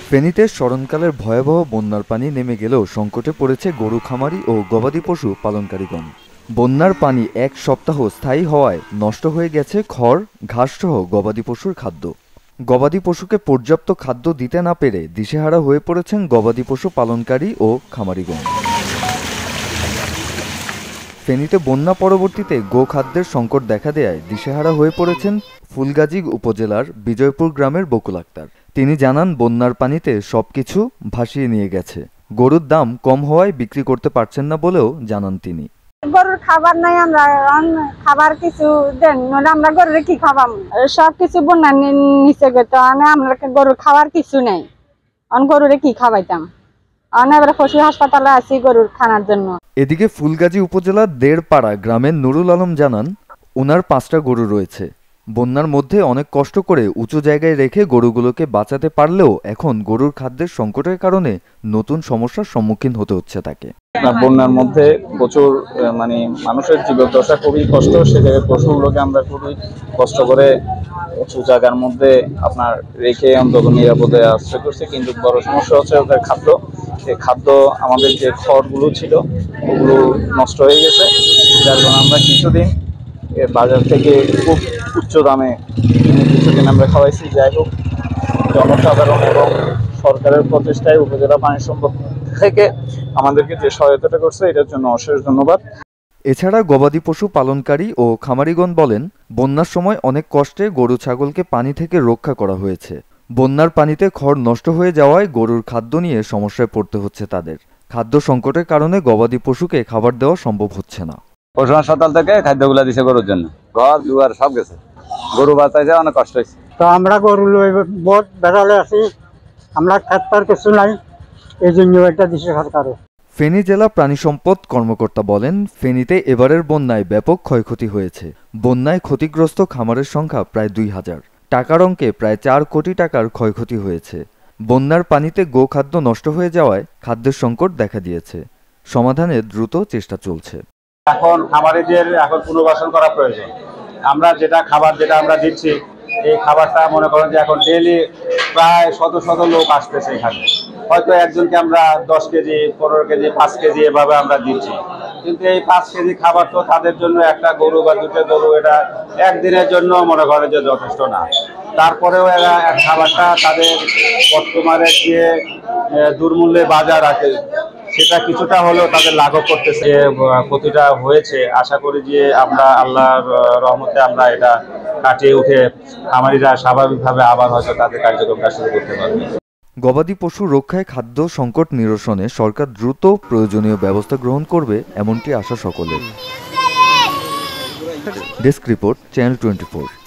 ফেনীতে স্মরণকালের ভয়াবহ বন্যার পানি নেমে গেলেও সংকটে পড়েছে গরু খামারি ও গবাদি পশু পালনকারীগণ। বন্যার পানি এক সপ্তাহ স্থায়ী হওয়ায় নষ্ট হয়ে গেছে খড়, ঘাসসহ গবাদি পশুর খাদ্য। গবাদি পশুকে পর্যাপ্ত খাদ্য দিতে না পেরে দিশেহারা হয়ে পড়েছেন গবাদি পশু পালনকারী ও খামারিগণ। ফেনীতে বন্যা পরবর্তীতে গোখাদ্যের সংকট দেখা দেয়ায় দিশেহারা হয়ে পড়েছেন ফুলগাজী উপজেলার বিজয়পুর গ্রামের বকুল আক্তার। তিনি জানান, বন্যার পানিতে সবকিছু ভাসিয়ে নিয়ে গেছে। গরুর দাম কম হওয়ায় বিক্রি করতে পারছেন না বলেও জানান তিনি। গরুর খাবার নাই, আমরা খাবার কিছু দেন, আমরা গরুর কি খাবাম? সবকিছু বন্যা নিচে গেছে, আমরা গরুর খাবার কিছু নেই। গরুরে কি খাওয়াইতাম? এবারে পশু হাসপাতালে আছি গরুর খানার জন্য। এদিকে ফুলগাজী উপজেলার দেড়পাড়া গ্রামের নুরুল আলম জানান, ওনার 5টা গরু রয়েছে। বন্যার মধ্যে অনেক কষ্ট করে উঁচু জায়গায় রেখে গরুগুলোকে বাঁচাতে পারলেও এখন গরুর খাদ্যের সংকটের কারণে নতুন সমস্যার সম্মুখীন হতে হচ্ছে তাকে। বন্যার মধ্যে প্রচুর মানুষের জীবদ্দশা খুবই কষ্ট। সে জায়গায় পশুগুলোকে আমরা খুবই কষ্ট করে উঁচু জায়গার মধ্যে রেখে অন্তত নিরাপদে আশ্রয় করছি। কিন্তু বড় সমস্যা হচ্ছে ওদের খাদ্য। এই খাদ্য আমাদের যে খড়গুলো ছিল ওগুলো নষ্ট হয়ে গেছে, যার কারণে আমরা কিছুদিন বাজার থেকে খুব উচ্চ দামে কিছুদিন আমরা খাওয়াইছি। যাই হোক, জনসাধারণ এবং সরকারের প্রচেষ্টায় উপজেলা পানি সম্পদ থেকে আমাদেরকে যে সহায়তাটা করছে এটার জন্য অশেষ ধন্যবাদ। এছাড়া গবাদি পশু পালনকারী ও খামারিগণ বলেন, বন্যার সময় অনেক কষ্টে গরু ছাগলকে পানি থেকে রক্ষা করা হয়েছে। বন্যার পানিতে খড় নষ্ট হয়ে যাওয়ায় গরুর খাদ্য নিয়ে সমস্যায় পড়তে হচ্ছে তাদের। খাদ্য সংকটের কারণে গবাদি পশুকে খাবার দেওয়া সম্ভব হচ্ছে না। পশু হাসপাতাল থেকে খাদ্যগুলা দিছে গরুর জন্য, ঘর দুয়ার সব গেছে, গরু বাঁচাইছে, অনেক কষ্ট হয়েছে। তো আমরা গরু বহুত বেড়ালে আছি, আমরা খাবার কিছু নাই, এই জন্য এটা দিছে সরকারে। ফেনী জেলা প্রাণী সম্পদ কর্মকর্তা বলেন, ফেনীতে এবারের বন্যায় ব্যাপক ক্ষয়ক্ষতি হয়েছে। বন্যায় ক্ষতিগ্রস্ত খামারের সংখ্যা প্রায় 2000। টাকার অঙ্কে প্রায় 4 কোটি টাকার ক্ষয়ক্ষতি হয়েছে। বন্যার পানিতে গোখাদ্য নষ্ট হয়ে যাওয়ায় খাদ্যের সংকট দেখা দিয়েছে। সমাধানে দ্রুত চেষ্টা চলছে। এখন খামারিদের পুনর্বাসন করা প্রয়োজন। আমরা খাবার আমরা দিচ্ছি, এই খাবারটা মনে করেন যে এখন ডেইলি প্রায় শত শত লোক আসতেছে এখানে। হয়তো একজনকে আমরা 10 কেজি, 15 কেজি, 5 কেজি এভাবে আমরা দিচ্ছি, কিন্তু এই 5 কেজি খাবার তো তাদের জন্য একটা গরু বা 2টা গরু এটা একদিনের জন্য মনে করেন যে যথেষ্ট না। তারপরেও এরা খাবারটা তাদের বর্তমানে যে দুর্মূল্যে বাজার আছে সেটা কিছুটা হলেও তাদের লাঘব করতেছে। ক্ষতিটা হয়েছে, আশা করি যে আমরা আল্লাহর রহমতে আমরা এটা কাটিয়ে উঠে খামারিরা স্বাভাবিকভাবে আবার হয়তো তাদের কার্যক্রমটা শুরু করতে পারবে। গবাদি পশু রক্ষায় খাদ্য সংকট নিরসনে সরকার দ্রুত প্রয়োজনীয় ব্যবস্থা গ্রহণ করবে, এমনটি আশা সকলের। Desk report, channel 24।